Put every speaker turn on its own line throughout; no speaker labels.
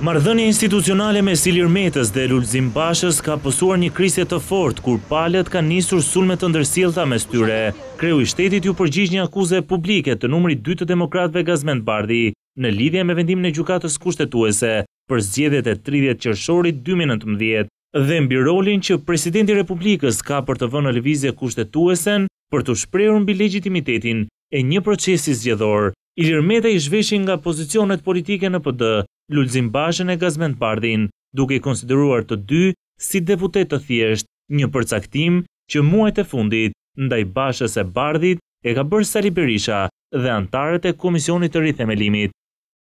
Marrëdhënia institucionale mes Ilir Metës dhe Lulzim Bashës ka pësuar një krisje të fortë kur palët kanë nisur sulme të ndërsjellta mes tyre. Kreu i shtetit ju përgjigj një akuze publike të numrit 2 të demokratëve Gazmend Bardhi në lidhje me vendimin e gjykatës kushtetuese për zgjedhjet e 30 qershorit 2019 dhe mbi rolin që presidenti i Republikës ka për të vënë në lëvizje kushtetuesen për të shprehur mbi legjitimitetin e një procesi zgjedhor. Ilir Meta i zhveshi nga pozicionet politike në PD Lulzim Bashën e Gazmend Bardhin, duke i konsideruar të dy si deputet të thjesht, një përcaktim që muajt e fundit ndaj Bashës e Bardhit e ka bërë Sali Berisha dhe antarët e Komisionit të Rithemelimit.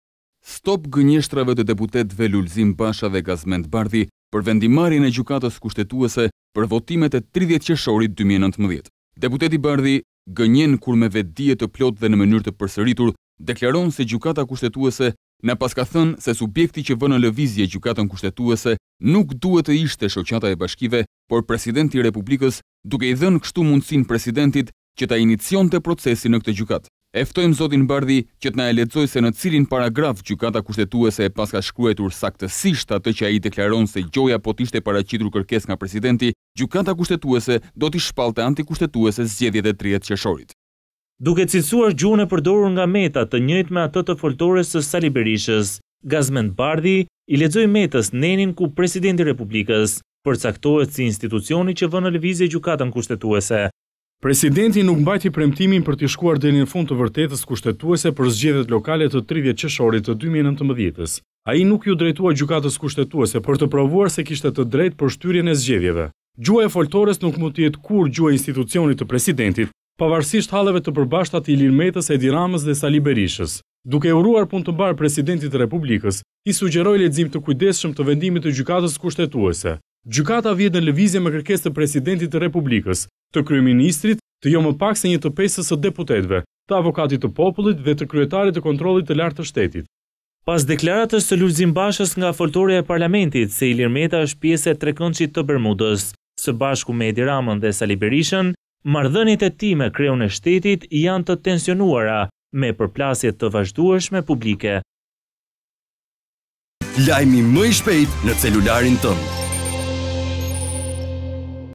Stop gënjeshtrave të deputetëve Lulzim Basha dhe Gazmend Bardhi për vendimarrjen e gjykatës kushtetuese për votimet e 30 qershorit 2019. Deputeti Bardhi gënjen kur me vetdije të plotë dhe në mënyrë të përsëritur deklaron se gjykata kushtetuese na pas ka thënë se subjekti që vënë në lëvizje gjykatën kushtetuese nuk duhet të ishte shoqata e bashkive, por presidenti i Republikës, duke i dhënë kështu mundësinë presidentit që ta inicionte procesin në këtë gjykatë. E ftojmë zotin Bardhi që të na e lexojë se në cilin paragraf gjykata kushtetuese e pas ka shkruar saktësisht atë që ai deklaron se gjoja po të ishte paraqitur kërkesë nga presidenti, gjykata kushtetuese do t'i shpallte antikushtetuese zgjedhjet e 30 qershorit.
Duke cilësuar gjuhën e përdorur nga Meta të njëjtë me atë të foltores së Sali Berishës, Gazmend Bardhi i lexoi Metës nenin ku presidenti i Republikës përcaktohet si institucioni që vën në lëvizje gjykatën kushtetuese.
Presidenti nuk mbajti premtimin për të shkuar deri në fund të vërtetës kushtetuese për zgjedhjet lokale të 30 qershorit të 2019. Ai nuk ju drejtua gjykatës kushtetuese për të provuar se kishte të drejtë për shtyrjen e zgjedhjeve. Gjuha e foltores nuk mund të jetë kurrë gjuha e institucionit të presidentit, pavarësisht halleve të përbashkëta të Ilir Metës, Edi Ramës dhe Sali Berishës. Duke uruar punë të mbar presidentit të Republikës, i sugjeroi lexim të kujdesshëm të vendimit të gjykatës kushtetuese. Gjykata vjet në lëvizje me kërkesë të presidentit të Republikës, të kryeministrit, të jo më pak se 1/5 së deputetëve, të avokatit të popullit dhe të kryetarit të kontrollit të lartë të shtetit.
Pas deklaratës së Lulzim Bashës nga foltorja e parlamentit se Ilir Meta është pjesë e trekëndshit të Bermudës, së bashku me Edi Ramën dhe Sali Berishën, marrëdhëniet e tij me kreun e shtetit janë të tensionuara me përplasje të vazhdueshme publike.
Lajmi më i shpejt në celularin tënd.